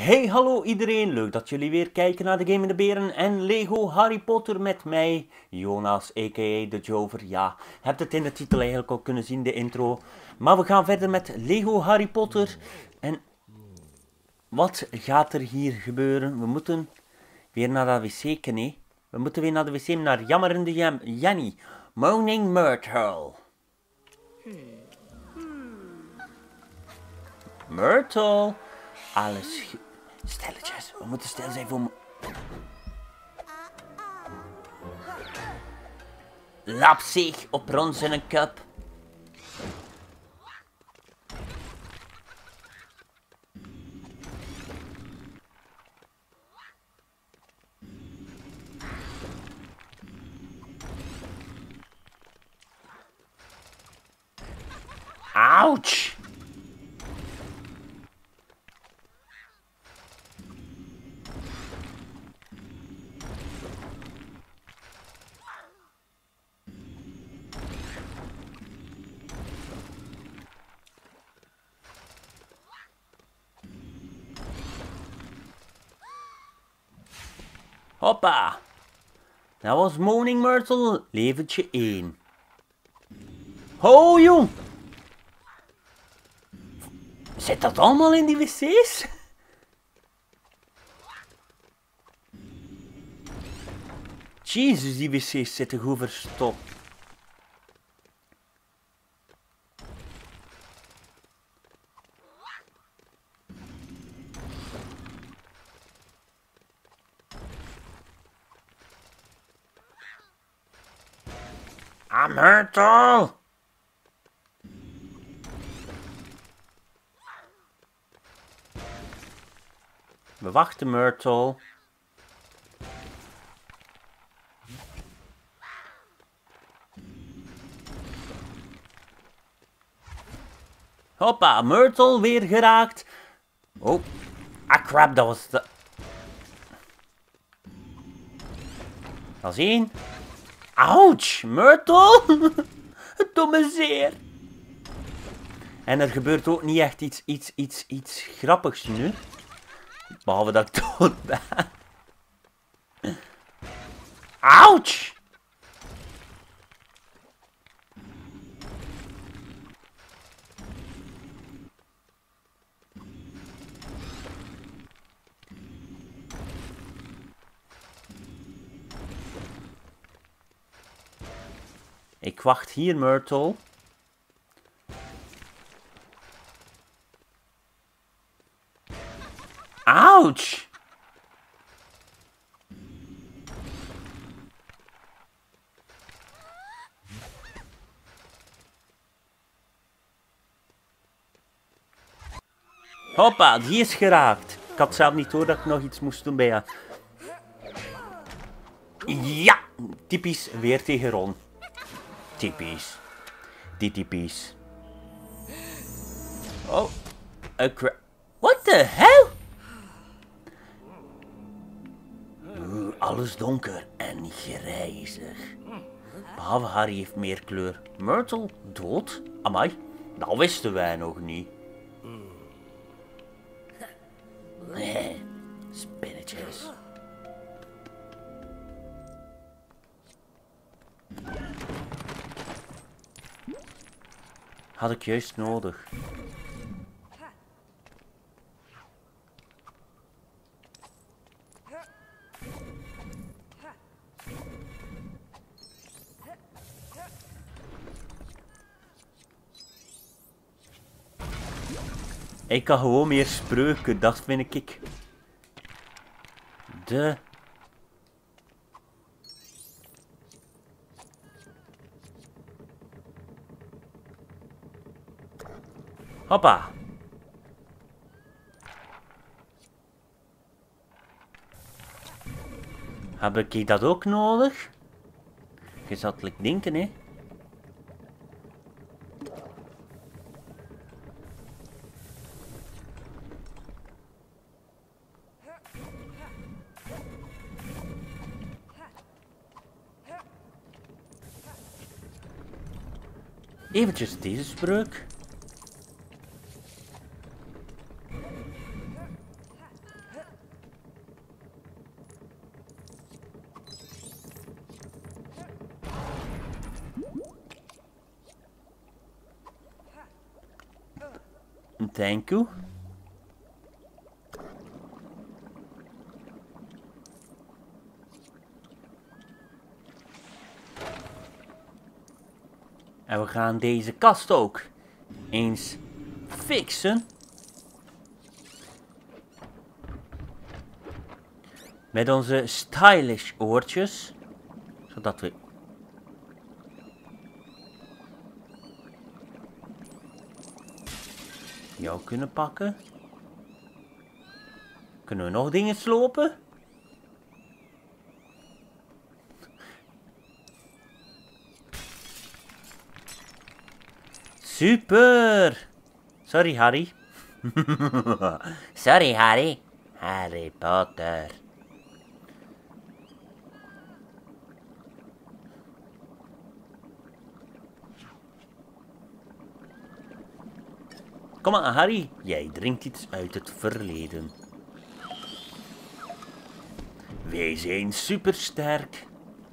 Hey, hallo iedereen, leuk dat jullie weer kijken naar de Game in de Beren en Lego Harry Potter met mij, Jonas, a.k.a. de Jover. Ja, hebt het in de titel eigenlijk al kunnen zien, de intro. Maar we gaan verder met Lego Harry Potter. En wat gaat er hier gebeuren? We moeten weer naar de wc, nee. We moeten weer naar de wc, naar Jammerende Jenny. Moaning Myrtle. Myrtle. Alles stilletjes. We moeten stil zijn voor... Lap zich op rond in een cup. Ouch! Hoppa! Dat was Moaning Myrtle, leventje 1. Ho, jong! Zit dat allemaal in die wc's? Jezus, die wc's zitten goed verstopt. Myrtle! We wachten, Myrtle. Hoppa, Myrtle weer geraakt. Oh, crap, dat was de... Dat is 1. Ouch, Myrtle! Het doet me zeer. En er gebeurt ook niet echt iets grappigs nu. Behalve dat ik dood ben. Ouch! Ik wacht hier, Myrtle. Ouch! Hoppa, die is geraakt. Ik had zelf niet door dat ik nog iets moest doen bij haar. Ja, typisch weer tegen Ron. Typisch. Die typisch. Oh, what the hell? Alles donker en grijzig. Behalve Harry heeft meer kleur. Myrtle dood? Amai, dat wisten wij nog niet. Spinnetjes. Had ik juist nodig. Ik kan gewoon meer spreuken, dat vind ik. De... Hoppa. Heb ik dat ook nodig? Je zat te denken, hè? Eventjes deze spreuk. Thank you. En we gaan deze kast ook eens fixen. Met onze stylish oortjes. Zodat we jou kunnen pakken. Kunnen we nog dingen slopen? Super! Sorry, Harry. Sorry, Harry. Harry Potter. Kom aan, Harry. Jij drinkt iets uit het verleden. Wij zijn supersterk.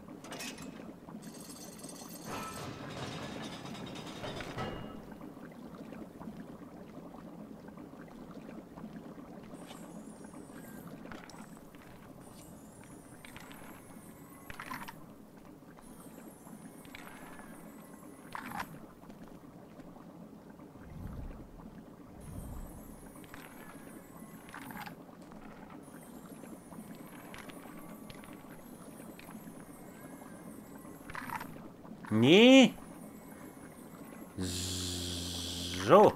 Nee. Zo.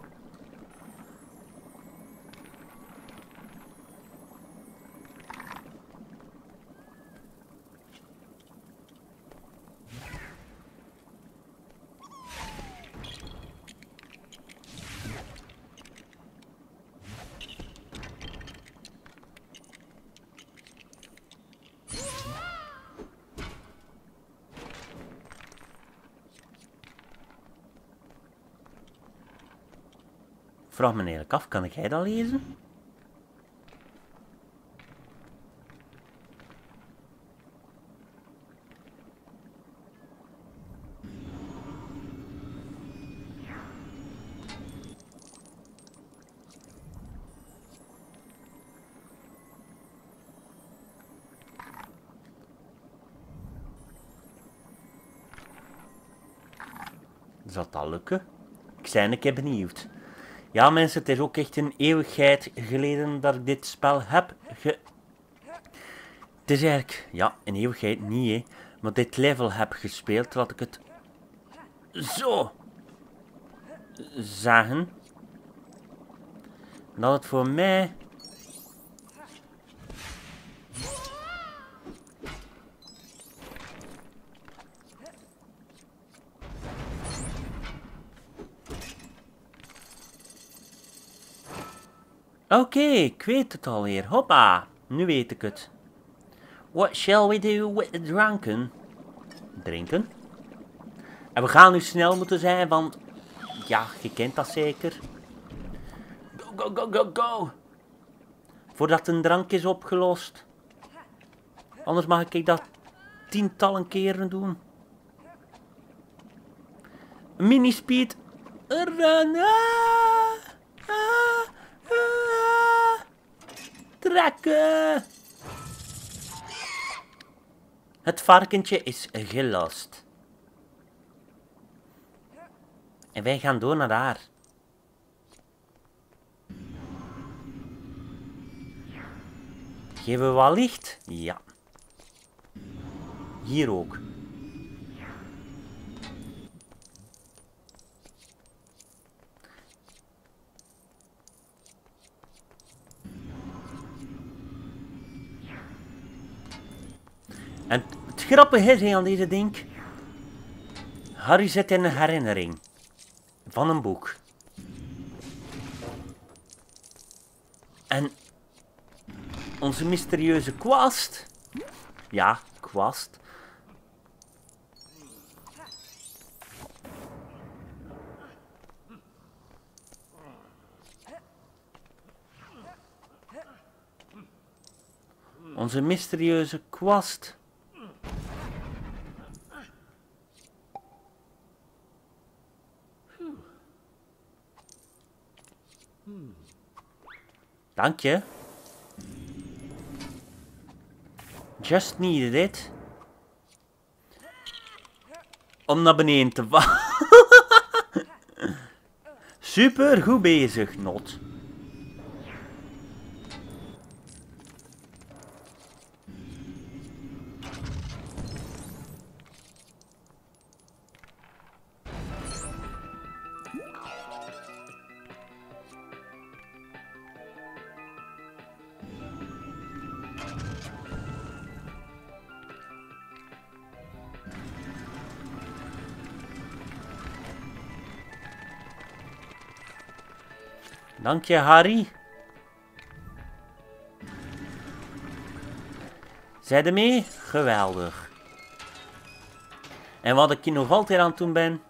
Vraag me eigenlijk af, kan jij dat lezen? Zal dat lukken? Ik ben een keer benieuwd. Ja mensen, het is ook echt een eeuwigheid geleden dat ik dit spel heb Het is eigenlijk, ja, een eeuwigheid niet hè, maar dit level heb gespeeld, laat ik het zo zeggen. Dat het voor mij Oké, ik weet het alweer. Hoppa, nu weet ik het. What shall we do with the drunken? Drinken. En we gaan nu snel moeten zijn, want ja, je kent dat zeker. Go, go, go, go, go. Voordat een drank is opgelost. Anders mag ik dat tientallen keren doen. Mini-speed. Run. Trekken. Het varkentje is gelost. En wij gaan door naar daar. Geven we wat licht? Ja. Hier ook. En het grappige is aan deze ding. Harry zit in een herinnering. Van een boek. En onze mysterieuze kwast. Ja, kwast. Onze mysterieuze kwast. Dank je. Just needed it. Om naar beneden te vallen. Super goed bezig, Not. Dank je, Harry. Zij er mee? Geweldig. En wat ik hier nog altijd aan het doen ben...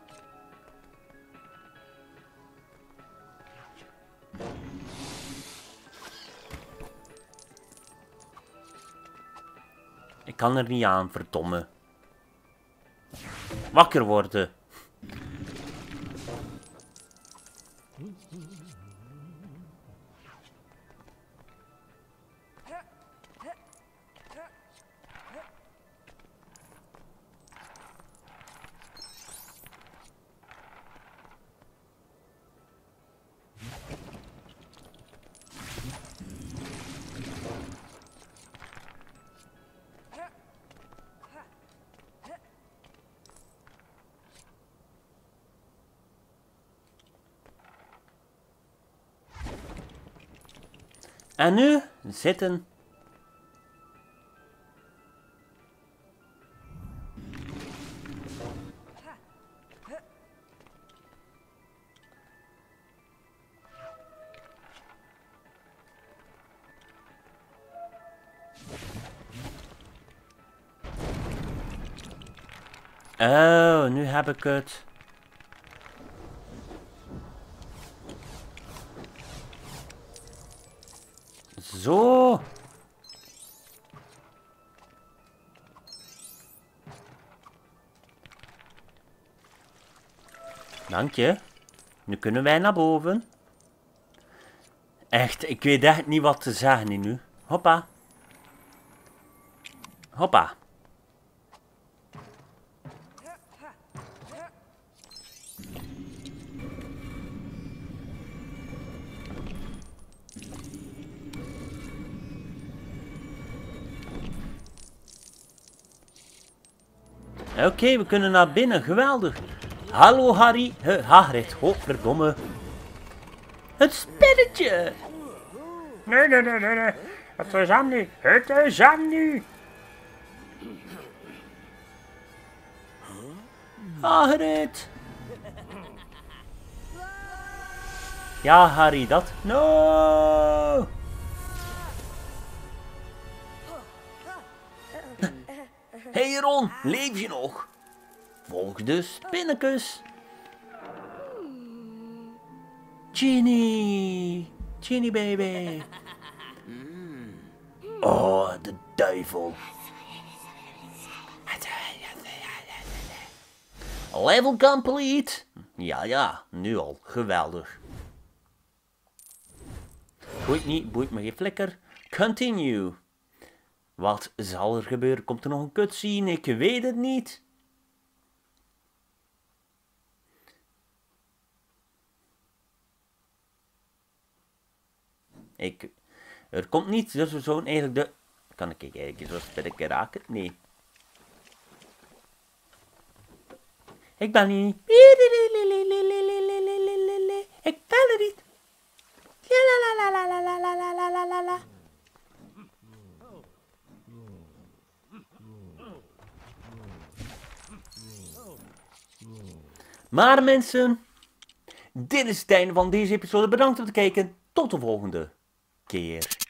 Ik kan er niet aan, verdomme. Wakker worden. En nu zitten. Oh, nu heb ik het. Zo. Dank je. Nu kunnen wij naar boven. Echt, ik weet echt niet wat te zeggen nu. Hoppa. Hoppa. Oké, we kunnen naar binnen. Geweldig. Hallo Harry. Hagrid. Godverdomme. Het spinnetje. Nee. Het is hem niet. Het is hem niet. Hagrid. Ja, Harry, dat. No. Hey Ron, leef je nog? Volg de spinnekes. Ginny baby. Oh, de duivel. Level complete. Ja, nu al. Geweldig. Boeit me geen flikker. Continue. Wat zal er gebeuren? Komt er nog een cutscene? Ik weet het niet. Er komt niets, dus we zouden eigenlijk de... Kan ik eigenlijk zo spannend raken? Nee. Ik ben niet... Ik ben er niet. Maar mensen, dit is het einde van deze episode. Bedankt voor het kijken. Tot de volgende keer.